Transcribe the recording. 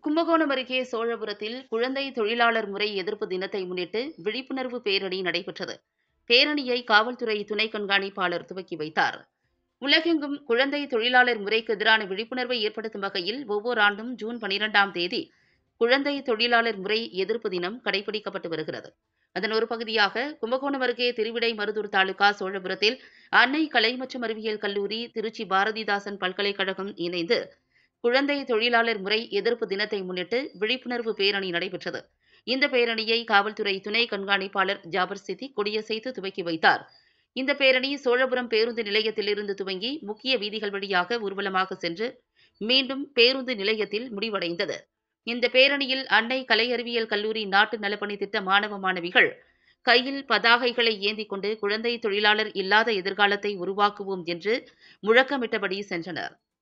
கும்பகோணம் அருகே சோழபுரத்தில் குழந்தை தொழிலாளர் முறை எதிர்ப்பு தினத்தை முன்னிட்டு விழிப்புணர்வு பேரணி நடைபெற்றது. பேரணியை காவல்துறை துணை கண்காணிப்பாளர் துவக்கி வைத்தார். உலகெங்கும் குழந்தை தொழிலாளர் முறைக்கு எதிரான விழிப்புணர்வை ஏற்படுத்தும் வகையில் ஒவ்வொரு ஆண்டும் ஜூன் 12ஆம் தேதி குழந்தை தொழிலாளர் முறை எதிர்ப்பு தினம் கடைபிடிக்கப்பட்டு வருகிறது. அதன் ஒரு பகுதியாக கும்பகோணம் அருகே திருவிடைமருதூர் தாலுகா சோழபுரத்தில் அன்னை கலை மற்றும் அறிவியல் கல்லூரி, திருச்சி பாரதிதாசன் பல்கலைக்கழகம் இணைந்து குழந்தை தொழிலாளர் முறை எதிர்ப்பு தினத்தை முன்னிட்டு விழிப்புணர்வு பேரணி நடைபெற்றது. இந்த பேரணியை காவல்துறை துணை கண்காணிப்பாளர் ஜாபர் சித்திக் கொடியசைத்து துவக்கி வைத்தார். இந்த பேரணி சோழபுரம் பேருந்து நிலையத்திலிருந்து துவங்கி முக்கிய வீதிகள் வழியாக ஊர்வலமாக சென்று மீண்டும் பேருந்து நிலையத்தில் முடிவடைந்தது. இந்த பேரணியில் அன்னை கலை அறிவியல் கல்லூரி நாட்டு நலப்பணி திட்ட மாணவ மாணவிகள் கையில் பதாகைகளை ஏந்திக் கொண்டு குழந்தை தொழிலாளர் இல்லாத எதிர்காலத்தை உருவாக்குவோம் என்று முழக்கமிட்டபடி சென்றனர்.